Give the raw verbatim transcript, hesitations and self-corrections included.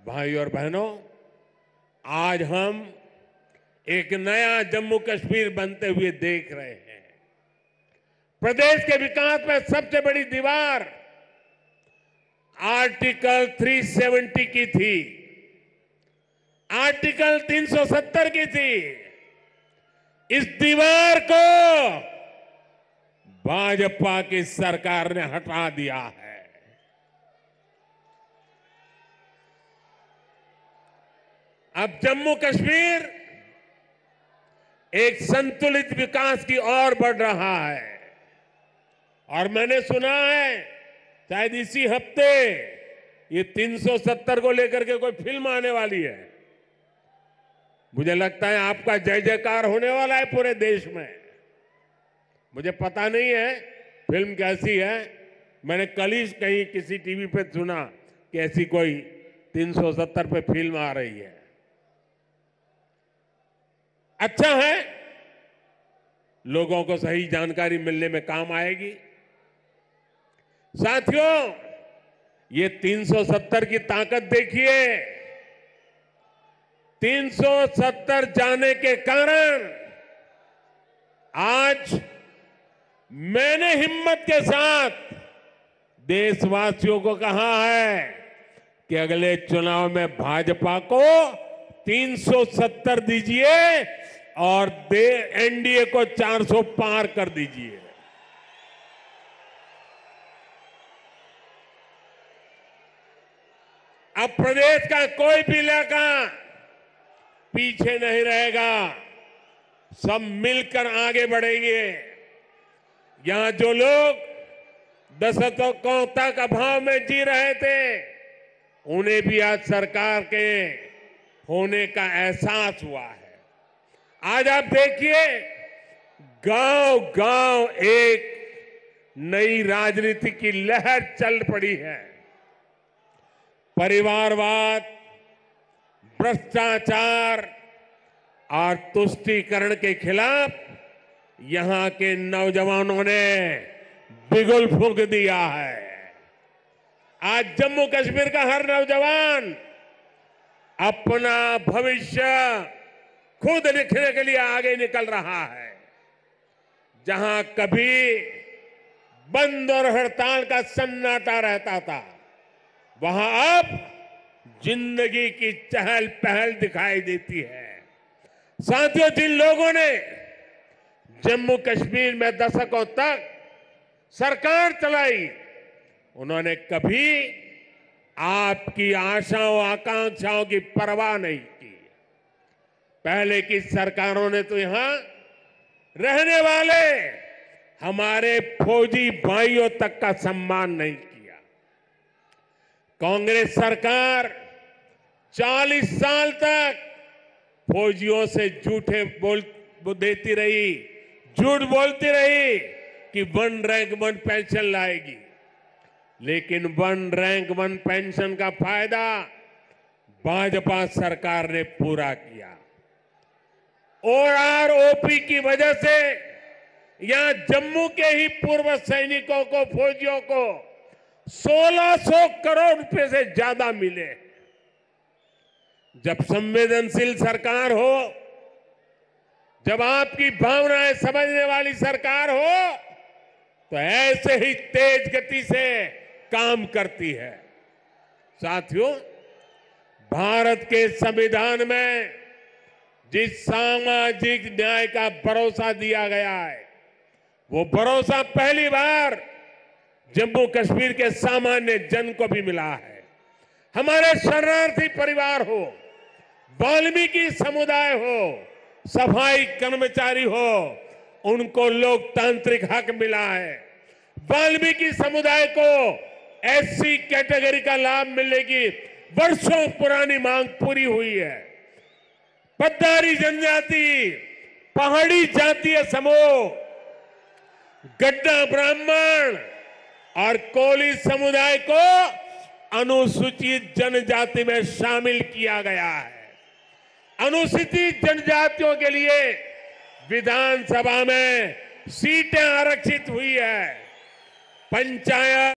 भाई और बहनों, आज हम एक नया जम्मू कश्मीर बनते हुए देख रहे हैं। प्रदेश के विकास में सबसे बड़ी दीवार आर्टिकल तीन सौ सत्तर की थी, आर्टिकल तीन सौ सत्तर की थी। इस दीवार को भाजपा की सरकार ने हटा दिया है। अब जम्मू कश्मीर एक संतुलित विकास की ओर बढ़ रहा है और मैंने सुना है शायद इसी हफ्ते ये तीन सौ सत्तर को लेकर के कोई फिल्म आने वाली है। मुझे लगता है आपका जय जयकार होने वाला है पूरे देश में। मुझे पता नहीं है फिल्म कैसी है, मैंने कल ही कहीं किसी टीवी पे सुना कि ऐसी कोई तीन सौ सत्तर पे फिल्म आ रही है। अच्छा है, लोगों को सही जानकारी मिलने में काम आएगी। साथियों, ये तीन सौ सत्तर की ताकत देखिए। तीन सौ सत्तर जाने के कारण आज मैंने हिम्मत के साथ देशवासियों को कहा है कि अगले चुनाव में भाजपा को तीन सौ सत्तर दीजिए और दे एनडीए को चार सौ पार कर दीजिए। अब प्रदेश का कोई भी इलाका पीछे नहीं रहेगा, सब मिलकर आगे बढ़ेंगे। यहां जो लोग दशकों तक अभाव में जी रहे थे, उन्हें भी आज सरकार के होने का एहसास हुआ है। आज आप देखिए, गांव गांव एक नई राजनीति की लहर चल पड़ी है। परिवारवाद, भ्रष्टाचार और तुष्टीकरण के खिलाफ यहां के नौजवानों ने बिगुल फूंक दिया है। आज जम्मू कश्मीर का हर नौजवान अपना भविष्य खुद लिखने के लिए आगे निकल रहा है। जहां कभी बंद और हड़ताल का सन्नाटा रहता था, वहां अब जिंदगी की चहल पहल दिखाई देती है। साथियों, जिन लोगों ने जम्मू कश्मीर में दशकों तक सरकार चलाई, उन्होंने कभी आपकी आशाओं आकांक्षाओं की परवाह नहीं की। पहले की सरकारों ने तो यहां रहने वाले हमारे फौजी भाइयों तक का सम्मान नहीं किया। कांग्रेस सरकार चालीस साल तक फौजियों से झूठे बोल देती रही, झूठ बोलती रही कि वन रैंक वन पेंशन लाएगी, लेकिन वन रैंक वन पेंशन का फायदा भाजपा सरकार ने पूरा किया। ओआरओपी की वजह से यहां जम्मू के ही पूर्व सैनिकों को, फौजियों को सोलह सौ करोड़ रुपए से ज्यादा मिले। जब संवेदनशील सरकार हो, जब आपकी भावनाएं समझने वाली सरकार हो, तो ऐसे ही तेज गति से काम करती है। साथियों, भारत के संविधान में जिस सामाजिक न्याय का भरोसा दिया गया है, वो भरोसा पहली बार जम्मू कश्मीर के सामान्य जन को भी मिला है। हमारे शरणार्थी परिवार हो, वाल्मीकि समुदाय हो, सफाई कर्मचारी हो, उनको लोकतांत्रिक हक मिला है। वाल्मीकि समुदाय को एससी कैटेगरी का लाभ मिलने की वर्षों पुरानी मांग पूरी हुई है। पद्दारी जनजाति, पहाड़ी जातीय समूह, गड्ढा ब्राह्मण और कोली समुदाय को अनुसूचित जनजाति में शामिल किया गया है। अनुसूचित जनजातियों के लिए विधानसभा में सीटें आरक्षित हुई है। पंचायत